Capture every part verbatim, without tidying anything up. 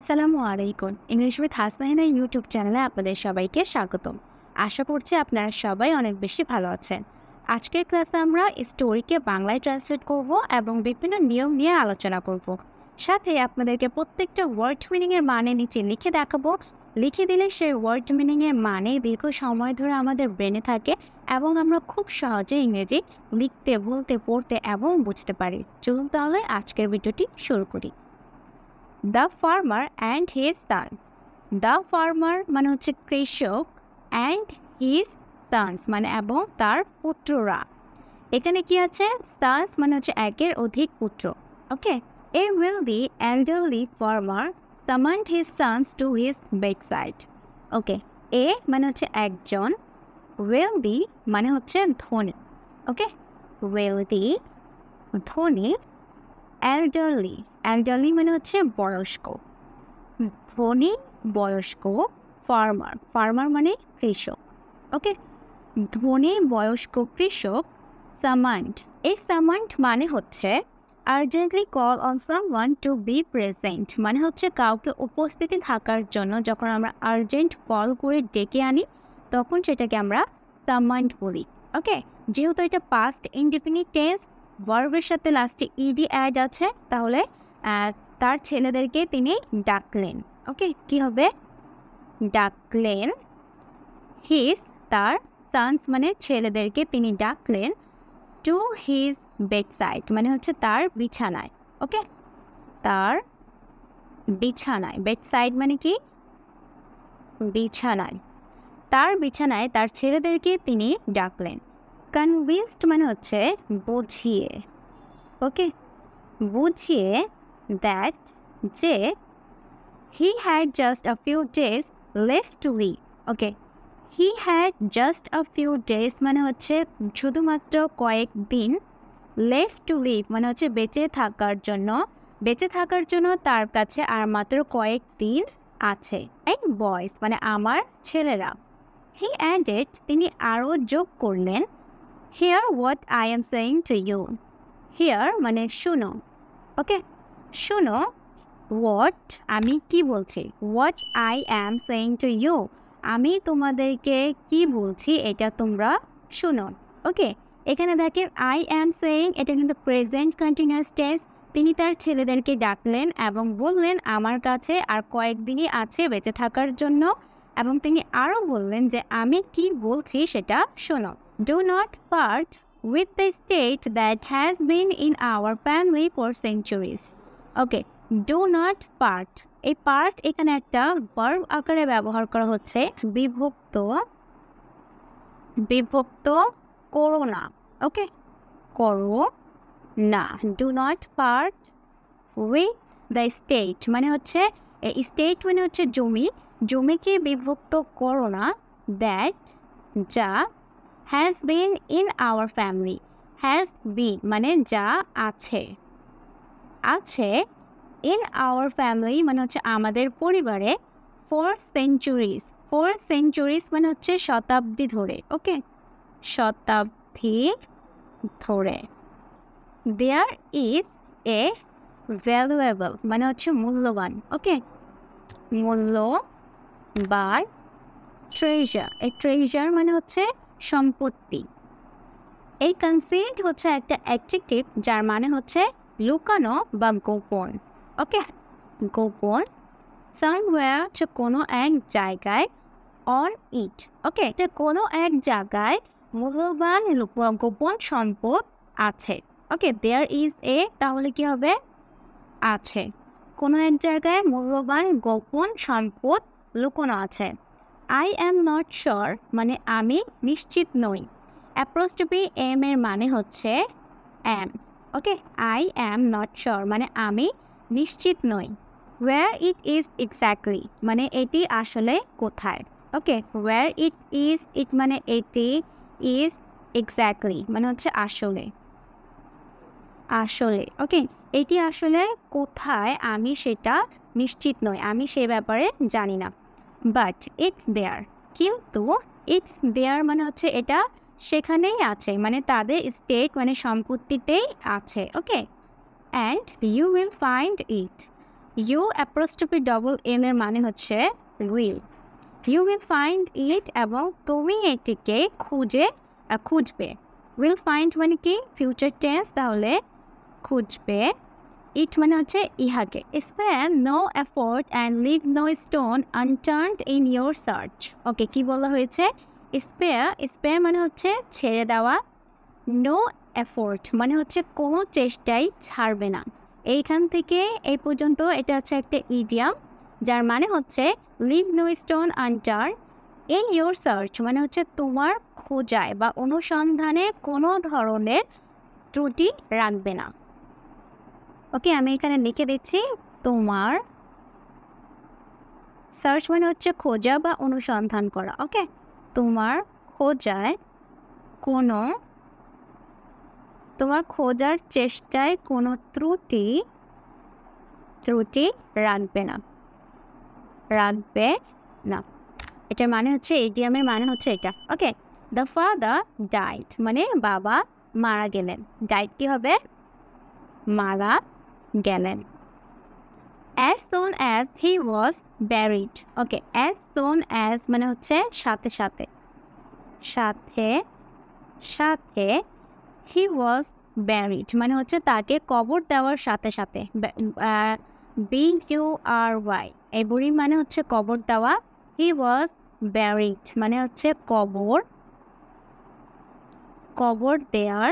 আসসালামু আলাইকুম। English with Hasnaina YouTube চ্যানেলে আপনাদের সবাইকে স্বাগতম। আশা করছি আপনারা সবাই অনেক বেশি ভালো আছেন। আজকের ক্লাসে আমরা স্টোরিকে বাংলায় ট্রান্সলেট করব এবং বিভিন্ন নিয়ম নিয়ে আলোচনা করব। সাথে আপনাদেরকে প্রত্যেকটা ওয়ার্ড মিনিংয়ের মানে নিচে লিখে দেখাবো। লিখে দিলে সেই ওয়ার্ড মিনিংয়ের মানে দীর্ঘ সময় ধরে আমাদের ব্রেনে থাকে এবং আমরা খুব সহজে ইংরেজি লিখতে, বলতে, পড়তে এবং বুঝতে পারি। চলুন তাহলে আজকের ভিডিওটি শুরু করি। The farmer and his son. The farmer মানে হচ্ছে কৃষক, অ্যান্ড হিজ সানস মানে এবং তার পুত্ররা। এখানে কি আছে? সানস মানে হচ্ছে একের অধিক পুত্র। Okay, a wealthy elderly farmer summoned his sons to his bedside. Okay, a মানে হচ্ছে একজন, ওয়েলদি মানে হচ্ছে ধনী। ওকে, ওয়েলদি ধনী, এল্ডারলি এল্ডারলি মানে হচ্ছে বয়স্ক, ধনী বয়স্ক, ফার্মার ফার্মার মানে কৃষক। ওকে, ধনী বয়স্ক কৃষক সামান্ড। এই সামান্ড মানে হচ্ছে urgently call on someone to be present, মানে হচ্ছে কাউকে উপস্থিতি থাকার জন্য যখন আমরা আর্জেন্ট কল করে ডেকে আনি তখন সেটাকে আমরা সামান্ড বলি। ওকে, যেহেতু এটা পাস্ট ইনডিফিনিট টেন্স, ভার্বের সাথে লাস্টে ইডি অ্যাড আছে, তাহলে তার ছেলেদেরকে তিনি ডাকলেন। ওকে, কি হবে? ডাকলেন। হিজ তার, সানস মানে ছেলেদেরকে তিনি ডাকলেন, টু হিজ বেডসাইড মানে হচ্ছে তার বিছানায়। ওকে, তার বিছানায়, বেডসাইড মানে কি? বিছানায়। তার বিছানায় তার ছেলেদেরকে তিনি ডাকলেন। কনভিন্সড মানে হচ্ছে বুঝিয়ে। ওকে, বুঝিয়ে দ্যাট যে he had just a few days left to live. Okay, he had just a few days মানে হচ্ছে শুধুমাত্র কয়েক দিন, লেফট টু লিভ মানে হচ্ছে বেঁচে থাকার জন্য, বেঁচে থাকার জন্য তার কাছে আর মাত্র কয়েক দিন আছে। এই বয়েজ মানে আমার ছেলেরা। হি অ্যাডেড তিনি আরও যোগ করলেন, hear what I am saying to you. Hear মানে শুনো। ওকে, শুনো, হোয়াট আমি কি বলছি, what I am saying to you আমি তোমাদেরকে কি বলছি এটা তোমরা শুনো। ওকে, এখানে দেখেন আই অ্যাম সেইং, এটা কিন্তু প্রেজেন্ট কন্টিনিউয়াস টেন্স। তিনি তার ছেলেদেরকে ডাকলেন এবং বললেন আমার কাছে আর কয়েকদিনই আছে বেঁচে থাকার জন্য, এবং তিনি আরও বললেন যে আমি কি বলছি সেটা শোনো। Do not part with the state that has been in our family for centuries. Okay, do not part, এই পার্ট এখানে একটা ভার্ব আকারে ব্যবহার করা হচ্ছে, বিভক্ত, বিভক্ত করো না। ওকে, করো না। Do not part with the state মানে হচ্ছে, স্টেট মানে হচ্ছে জমি, জমিকে বিভক্ত করো না, দ্যাট যা, has been in our family, has been মানে যা আছে, আছে, ইন আওয়ার ফ্যামিলি মানে হচ্ছে আমাদের পরিবারে, ফর সেঞ্চুরিজ, ফর সেঞ্চুরিজ মানে হচ্ছে শতাব্দী ধরে। ওকে, শতাব্দী ধরে। দেয়ার ইজ এ ভ্যালুয়েবল মানে হচ্ছে মূল্যবান। ওকে, মূল্যবান, ট্রেজার, এই ট্রেজার মানে হচ্ছে সম্পত্তি। এই কনসিলড হচ্ছে একটা অ্যাডজেক্টিভ যার মানে হচ্ছে লুকানো বা গোপন। ওকে, গোপন, সামওয়্যার হচ্ছে কোনো এক জায়গায়, অন ইট। ওকে, এটা কোনো এক জায়গায় মূল্যবান গোপন সম্পদ আছে। ওকে, দেয়ার ইজ এ তাহলে কি হবে? আছে, কোনো এক জায়গায় মূল্যবান গোপন সম্পদ লুকানো আছে। আই অ্যাম নট শিওর মানে আমি নিশ্চিত নই। অ্যাপ্রোস্ট্রফি এম এর মানে হচ্ছে am. Okay, I am not sure মানে আমি নিশ্চিত নই। ওয়্যার ইট ইজ এক্স্যাক্টলি মানে এটি আসলে কোথায়। ওকে, ওয়্যার ইট ইজ, ইট মানে এটি, ইজ এক্স্যাক্টলি মানে হচ্ছে আসলে, আসলে। ওকে, এটি আসলে কোথায় আমি সেটা নিশ্চিত নই, আমি সে ব্যাপারে জানি না। বাট ইটস দেয়ার, কিন্তু ইটস দেয়ার মানে হচ্ছে এটা সেখানেই আছে, মানে তাদের স্টেট মানে সম্পত্তিতেই আছে। Okay, and you will find it you apostrophe double N এর মানে হচ্ছে will. You will find it এবং তুমি এটিকে খুঁজে আহ, খুঁজবে। উইল ফাইন্ড মানে কি ফিউচার টেন্স, তাহলে খুঁজবে। ইট মানে হচ্ছে ইহাকে। Spare no effort and leave no stone unturned in your search. Okay, কি বলা হয়েছে? স্পেয়ার স্পেয়ার মানে হচ্ছে ছেড়ে দেওয়া, নো এফোর্ট মানে হচ্ছে কোনো চেষ্টাই ছাড়বে না। এইখান থেকে এই পর্যন্ত এটা হচ্ছে একটা ইডিয়াম, যার মানে হচ্ছে leave no stone unturn in your search মানে হচ্ছে তোমার খোঁজায় বা অনুসন্ধানে কোনো ধরনের ত্রুটি রাখবে না। ওকে, আমি এখানে লিখে দিচ্ছি তোমার, সার্চ মানে হচ্ছে খোঁজা বা অনুসন্ধান করা। ওকে, তোমার খোঁজায় কোনো তোমার খোঁজার চেষ্টায় কোনো ত্রুটি ত্রুটি রাখবে না রাখবে না এটার মানে হচ্ছে, ইডিয়ামের মানে হচ্ছে এটা। ওকে, দ্য ফাদার ডাইড মানে বাবা মারা গেলেন। ডাইড কি হবে? মারা গেলেন। As soon as he was buried. Okay, as soon as মানে হচ্ছে সাথে সাথে সাথে সাথে he was buried মানে হচ্ছে তাকে কবর দেওয়ার সাথে সাথে। বি ইউ আর ওয়াই, এই বুড়ি মানে হচ্ছে কবর দেওয়া। he was buried মানে হচ্ছে কবর কবর দেওয়ার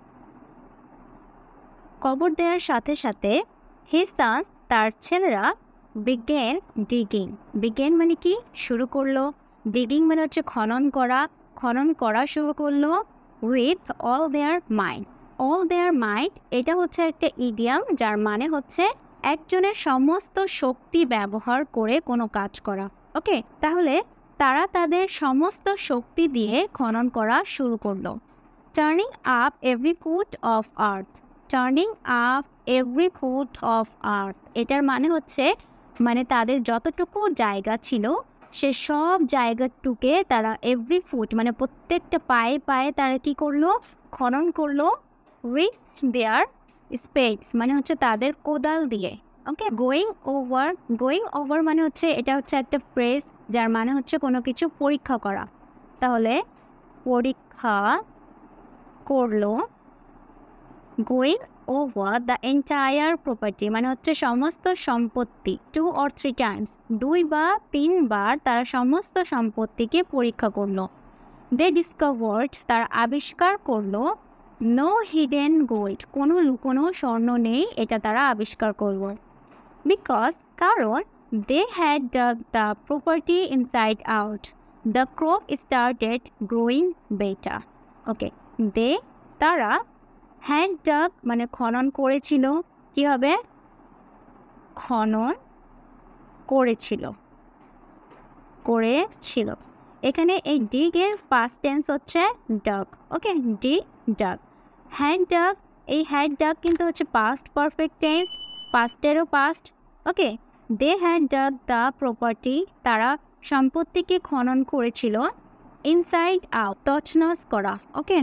কবর দেওয়ার সাথে সাথে his sons তার ছেলেরা began digging। began মানে কি শুরু করলো, digging মানে হচ্ছে খনন করা, খনন করা শুরু করলো with all their might। all their might এটা হচ্ছে একটা ইডিয়াম, যার মানে হচ্ছে একজনের সমস্ত শক্তি ব্যবহার করে কোনো কাজ করা। ওকে, তাহলে তারা তাদের সমস্ত শক্তি দিয়ে খনন করা শুরু করলো। Turning up every foot of earth. Turning up every foot of earth এটার মানে হচ্ছে মানে তাদের যতটুকু জায়গা ছিল সে সব জায়গাটুকে তারা এভরি ফুট মানে প্রত্যেকটা পায়ে পায়ে তারা কি করলো? খনন করলো উইথ দেয়ার স্পেডস মানে হচ্ছে তাদের কোদাল দিয়ে। Okay, going over going over মানে হচ্ছে এটা হচ্ছে একটা ফ্রেজ, যার মানে হচ্ছে কোনো কিছু পরীক্ষা করা। তাহলে পরীক্ষা করলো, going over the entire property মানে হচ্ছে সমস্ত সম্পত্তি। টু অর থ্রি টাইমস দুই বা তিনবার তারা সমস্ত সম্পত্তিকে পরীক্ষা করলো। দে ডিসকভার্ড তারা আবিষ্কার করলো নো হিডেন গোল্ড কোনো লুকোনো স্বর্ণ নেই, এটা তারা আবিষ্কার করলো। বিকজ কারণ they had dug the property inside out the crop started growing better. Okay, they তারা হ্যাড ডাগ মানে খনন করেছিল, কি হবে? খনন করেছিল করেছিল এখানে এই ডিগের পাস্ট টেন্স হচ্ছে dug. Okay, D dug. Had dug, এই হ্যাড ডাগ কিন্তু হচ্ছে পাস্ট পারফেক্ট টেন্স, পাস্টেরও past. Okay, they had dug the property তারা সম্পত্তিকে খনন করেছিল ইনসাইড আউট তছনছ করা। ওকে,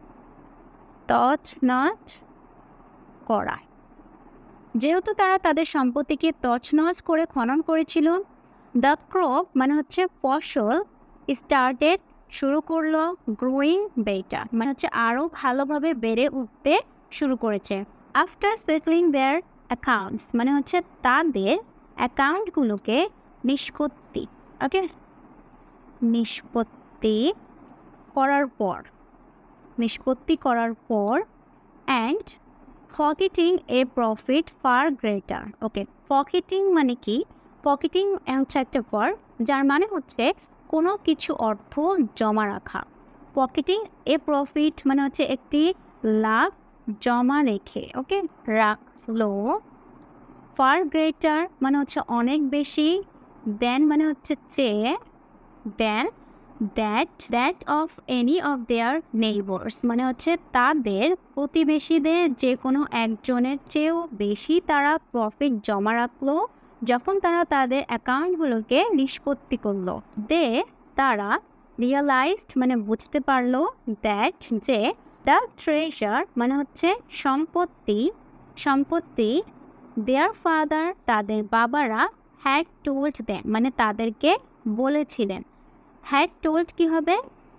তছনছ করা, যেহেতু তারা তাদের সম্পত্তিকে তছনছ করে খনন করেছিল। দ্য ক্রপ মানে হচ্ছে ফসল, স্টার্টেড শুরু করলো, গ্রোয়িং বেটার মানে হচ্ছে আরও ভালোভাবে বেড়ে উঠতে শুরু করেছে। আফটার সেটলিং দেয়ার অ্যাকাউন্টস মানে হচ্ছে তাদের অ্যাকাউন্টগুলোকে নিষ্পত্তি। ওকে, নিষ্পত্তি করার পর নিষ্পত্তি করার পর and pocketing a profit far greater. Okay, pocketing মানে কি? পকেটিং হচ্ছে একটা ভার্ব, যার মানে হচ্ছে কোনো কিছু অর্থ জমা রাখা। পকেটিং এ প্রফিট মানে হচ্ছে একটি লাভ জমা রেখে। ওকে, রাখলো। ফার গ্রেটার মানে হচ্ছে অনেক বেশি। দেন মানে হচ্ছে চেয়ে। Then that that of any of their neighbours মানে হচ্ছে তাদের প্রতিবেশীদের যে কোনো একজনের চেয়েও বেশি তারা প্রফিট জমা রাখলো যখন তারা তাদের অ্যাকাউন্টগুলোকে নিষ্পত্তি করলো। দে তারা রিয়েলাইজড মানে বুঝতে পারলো দ্যাট যে দ্য ট্রেজার মানে হচ্ছে সম্পত্তি সম্পত্তি দেয়ার ফাদার তাদের বাবারা হ্যাড টোল্ড দেম মানে তাদেরকে বলেছিলেন। হ্যাড টোল্ড কী হবে?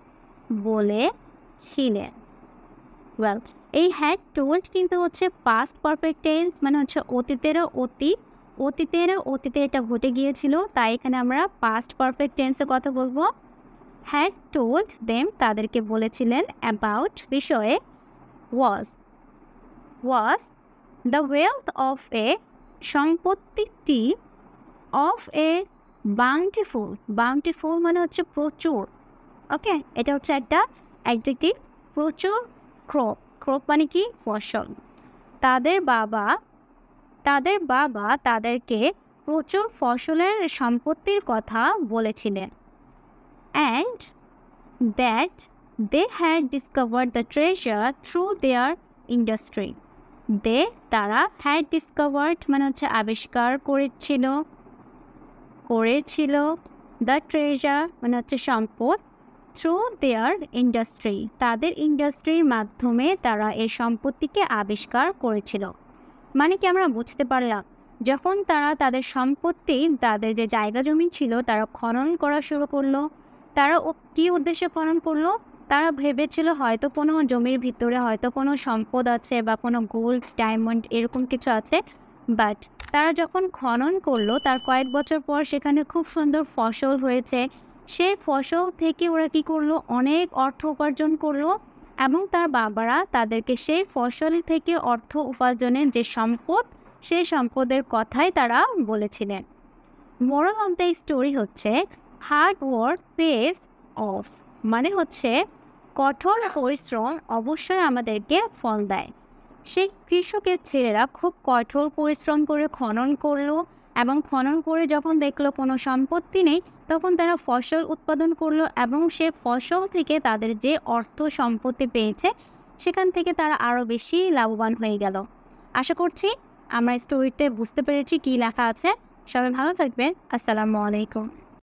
বলেছিলেন। ওয়েল, এই হ্যাড টোল্ড কিন্তু হচ্ছে পাস্ট পারফেক্ট টেন্স, মানে হচ্ছে অতীতেরও অতীত, অতীতেরও অতীতে এটা ঘটে গিয়েছিল, তাই এখানে আমরা পাস্ট পারফেক্ট টেন্সে কথা বলবো। হ্যাড টোল্ড দেম তাদেরকে বলেছিলেন অ্যাবাউট বিষয়ে was was the wealth of a সম্পত্তিটি অফ এ বাউন্টিফুল বাউন্টিফুল মানে হচ্ছে প্রচুর। ওকে, এটা হচ্ছে একটা অ্যাডজেক্টিভ, প্রচুর ক্রপ ক্রপ মানে কি? ফসল। তাদের বাবা তাদের বাবা তাদেরকে প্রচুর ফসলের সম্পত্তির কথা বলেছিলেন। And that they had discovered the treasure through their industry. They তারা হ্যাড ডিসকভার্ড মানে হচ্ছে আবিষ্কার করেছিল করেছিল দ্য ট্রেজার মানে হচ্ছে সম্পদ, থ্রু দেয়ার ইন্ডাস্ট্রি তাদের ইন্ডাস্ট্রির মাধ্যমে তারা এই সম্পত্তিকে আবিষ্কার করেছিল। মানে কি আমরা বুঝতে পারলাম, যখন তারা তাদের সম্পত্তি, তাদের যে জায়গা জমি ছিল তারা খনন করা শুরু করলো, তারা কী উদ্দেশ্যে খনন করলো? তারা ভেবেছিল হয়তো কোনো জমির ভিতরে হয়তো কোনো সম্পদ আছে বা কোনো গোল্ড ডায়মন্ড এরকম কিছু আছে, বাট তারা যখন খনন করলো তার কয়েক বছর পর সেখানে খুব সুন্দর ফসল হয়েছে। সেই ফসল থেকে ওরা কী করলো? অনেক অর্থ উপার্জন করলো, এবং তার বাবারা তাদেরকে সেই ফসল থেকে অর্থ উপার্জনের যে সম্পদ, সেই সম্পদের কথাই তারা বলেছিলেন। মোরাল অফ দ্য স্টোরি হচ্ছে হার্ড ওয়ার্ক পেস অফ, মানে হচ্ছে কঠোর পরিশ্রম অবশ্যই আমাদেরকে ফল দেয়। সেই কৃষকের ছেলেরা খুব কঠোর পরিশ্রম করে খনন করলো, এবং খনন করে যখন দেখলো কোনো সম্পত্তি নেই তখন তারা ফসল উৎপাদন করলো, এবং সে ফসল থেকে তাদের যে অর্থ সম্পত্তি পেয়েছে সেখান থেকে তারা আরও বেশি লাভবান হয়ে গেল। আশা করছি আমরা স্টোরিতে বুঝতে পেরেছি কী লেখা আছে। সবাই ভালো থাকবেন। আসসালামু আলাইকুম।